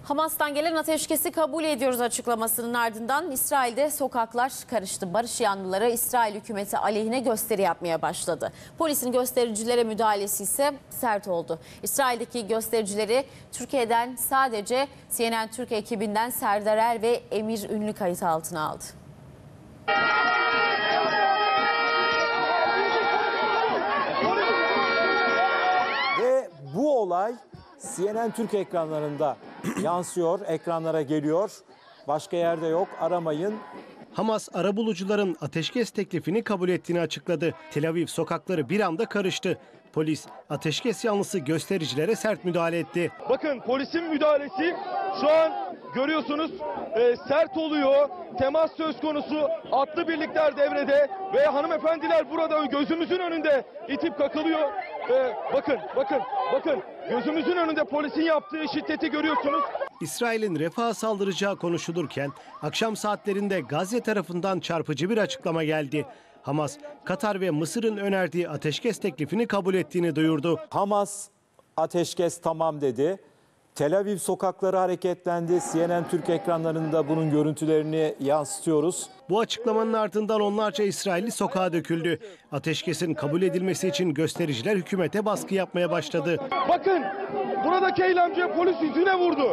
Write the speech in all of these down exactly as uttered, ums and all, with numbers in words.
Hamas'tan gelen ateşkesi kabul ediyoruz açıklamasının ardından İsrail'de sokaklar karıştı. Barış yanlıları İsrail hükümeti aleyhine gösteri yapmaya başladı. Polisin göstericilere müdahalesi ise sert oldu. İsrail'deki göstericileri Türkiye'den sadece C N N Türk ekibinden Serdar Er ve Emir Ünlü kayıt altına aldı. Ve bu olay C N N Türk ekranlarında yansıyor, ekranlara geliyor. Başka yerde yok, aramayın. Hamas arabulucuların ateşkes teklifini kabul ettiğini açıkladı. Tel Aviv sokakları bir anda karıştı. Polis ateşkes yanlısı göstericilere sert müdahale etti. Bakın polisin müdahalesi şu an görüyorsunuz e, sert oluyor. Temas söz konusu, atlı birlikler devrede ve hanımefendiler burada gözümüzün önünde itip kakılıyor. E, bakın bakın bakın gözümüzün önünde polisin yaptığı şiddeti görüyorsunuz. İsrail'in Refah'a saldıracağı konuşulurken akşam saatlerinde Gazze tarafından çarpıcı bir açıklama geldi. Hamas, Katar ve Mısır'ın önerdiği ateşkes teklifini kabul ettiğini duyurdu. Hamas ateşkes tamam dedi. Tel Aviv sokakları hareketlendi. C N N Türk ekranlarında bunun görüntülerini yansıtıyoruz. Bu açıklamanın ardından onlarca İsrailli sokağa döküldü. Ateşkesin kabul edilmesi için göstericiler hükümete baskı yapmaya başladı. Bakın buradaki eylemciye polis yüzüne vurdu.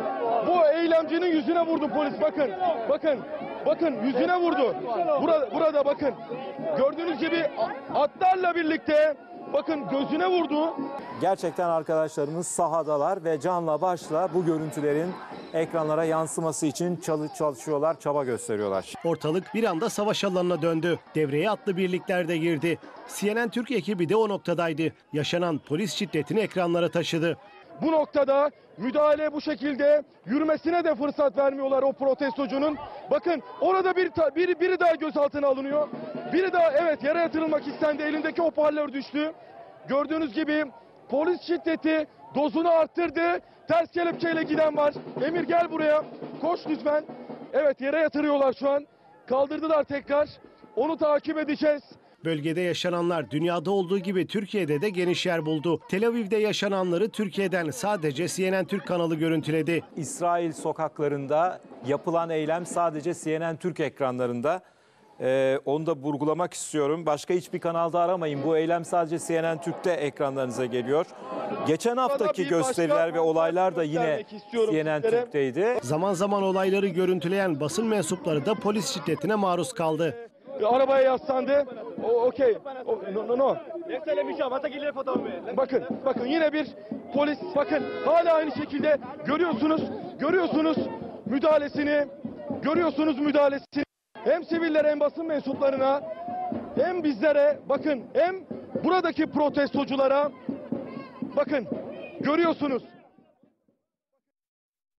Bu eylemcinin yüzüne vurdu polis, bakın. Bakın. Bakın yüzüne vurdu. Burada, burada bakın. Gördüğünüz gibi atlarla birlikte bakın gözüne vurdu. Gerçekten arkadaşlarımız sahadalar ve canla başla bu görüntülerin ekranlara yansıması için çalışıyorlar, çaba gösteriyorlar. Ortalık bir anda savaş alanına döndü. Devreye atlı birlikler de girdi. C N N Türk ekibi de o noktadaydı. Yaşanan polis şiddetini ekranlara taşıdı. Bu noktada müdahale bu şekilde yürümesine de fırsat vermiyorlar o protestocunun. Bakın orada bir biri, biri daha gözaltına alınıyor. Biri daha evet yere yatırılmak istendi. Elindeki hoparlör düştü. Gördüğünüz gibi polis şiddeti dozunu arttırdı. Ters kelepçeyle giden var. Emir gel buraya. Koş lütfen. Evet yere yatırıyorlar şu an. Kaldırdılar tekrar. Onu takip edeceğiz. Bölgede yaşananlar dünyada olduğu gibi Türkiye'de de geniş yer buldu. Tel Aviv'de yaşananları Türkiye'den sadece C N N Türk kanalı görüntüledi. İsrail sokaklarında yapılan eylem sadece C N N Türk ekranlarında. Ee, onu da vurgulamak istiyorum. Başka hiçbir kanalda aramayın. Bu eylem sadece C N N Türk'te ekranlarınıza geliyor. Geçen haftaki gösteriler ve olaylar da yine C N N Türk'teydi. Zaman zaman olayları görüntüleyen basın mensupları da polis şiddetine maruz kaldı. Arabaya yaslandı. Okey. No no no. Bakın, bakın yine bir polis. Bakın hala aynı şekilde görüyorsunuz, görüyorsunuz müdahalesini, görüyorsunuz müdahalesini. Hem sivillere hem basın mensuplarına hem bizlere bakın hem buradaki protestoculara bakın görüyorsunuz.